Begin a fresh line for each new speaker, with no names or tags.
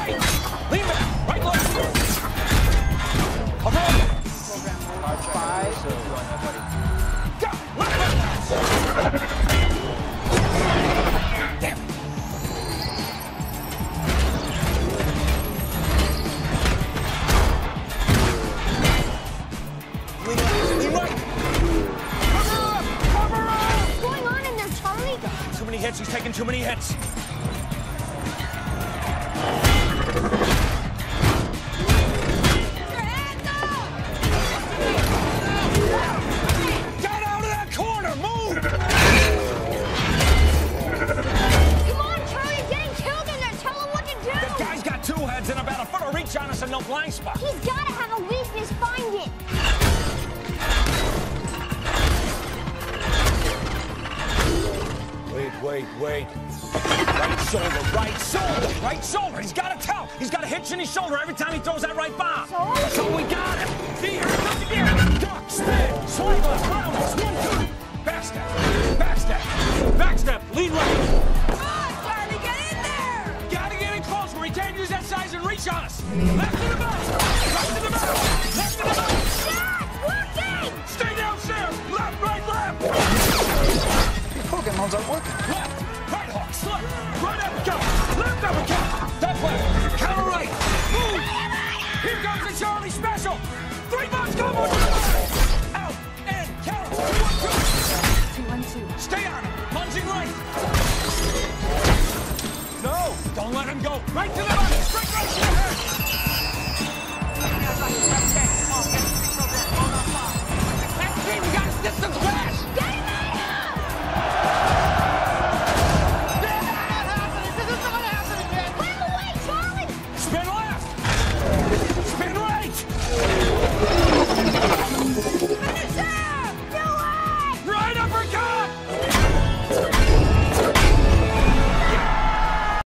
right! Lean back! Right, left! Come on!
Program 5.
Go! Left, left! Damn it! Lean right! Cover up! Cover up!
What's going on in there, Charlie?
Too many hits, he's taking too many hits. Get out of that corner! Move!
Come on, Charlie, you're getting killed in there. Tell him what to do.
The guy's got two heads and about a foot of reach on us and no blind spot.
He's got to have a weakness. Find it.
Wait. Right shoulder, right shoulder, right shoulder. He's got a tell. He's got a hitch in his shoulder every time he throws that right bomb. So we got him. See, here it comes again. Duck, spin, swing left, roundhouse, 1, 2. Backstep, backstep, backstep, lead right.
Come on, Charlie, get in there!
Gotta get in close where he can't use that size and reach on us. Left to the middle, right to the middle, left to the middle.
Shot! Working!
Stay downstairs. Left, right, left.
These program modes aren't working.
Left, right hook, slip, right uppercut, left uppercut, that left, counter right, move. Here comes the Charlie special. 3 bucks, come on. Out, in, counter, 1, 2.
2-1-2.
Stay on him, lunging right. No, don't let him go. Right to the body, straight right to the head. Left team, you got his distance fast.
Get